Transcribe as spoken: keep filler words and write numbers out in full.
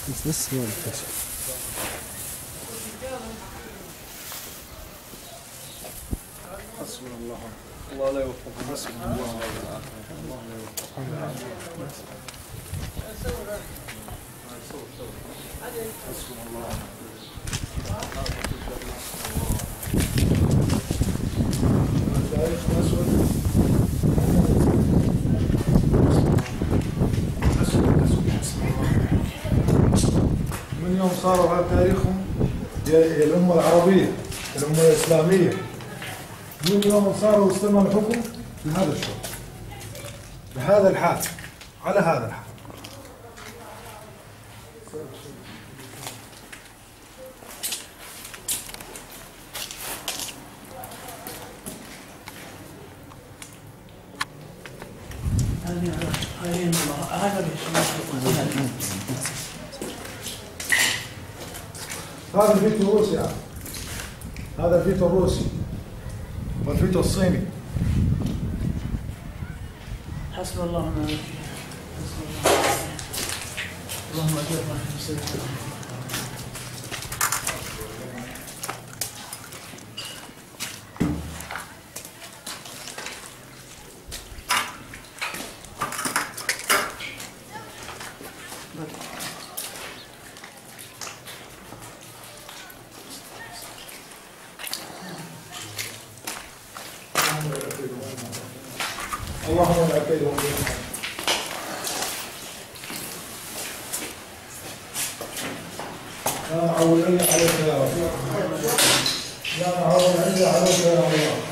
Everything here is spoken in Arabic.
بس بس ما الكشف. حسبنا الله الله لا يوفقكم. حسبنا الله الله لا يوفقكم. حسبنا الله. من يوم صاروا على تاريخهم يا الأمة العربية الأمة الإسلامية، من يوم صاروا استلموا الحكم بهذا الشغل بهذا الحال على هذا الحال. هذا الفيتو الروسي يعني. هذا الفيتو الروسي والفيتو الصيني. حسب الله ونعم الوكيل. حسب الله. اللهم اجرنا في مصيبتنا. اللهم لا كيدهم لا نعول إلا عليك يا رب، لا نعول إلا عليك يا الله.